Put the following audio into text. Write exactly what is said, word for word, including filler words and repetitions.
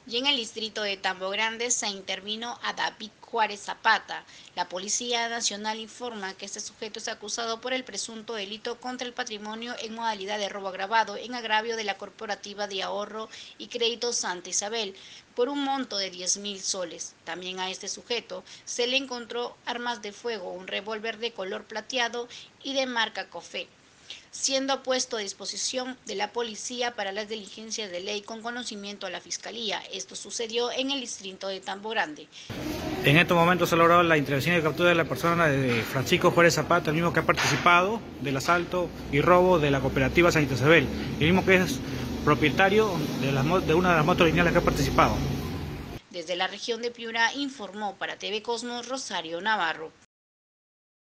Y en el distrito de Tambo Grande se intervino a David Juárez Zapata. La Policía Nacional informa que este sujeto es acusado por el presunto delito contra el patrimonio en modalidad de robo agravado en agravio de la Corporativa de Ahorro y Crédito Santa Isabel por un monto de diez mil soles. También a este sujeto se le encontró armas de fuego, un revólver de color plateado y de marca Cofé, siendo puesto a disposición de la policía para las diligencias de ley con conocimiento a la Fiscalía. Esto sucedió en el distrito de Tambo Grande. En estos momentos se ha logrado la intervención y captura de la persona de Francisco Juárez Zapata, el mismo que ha participado del asalto y robo de la cooperativa Santa Isabel, el mismo que es propietario de, las, de una de las motos lineales que ha participado. Desde la región de Piura informó para T V Cosmos Rosario Navarro.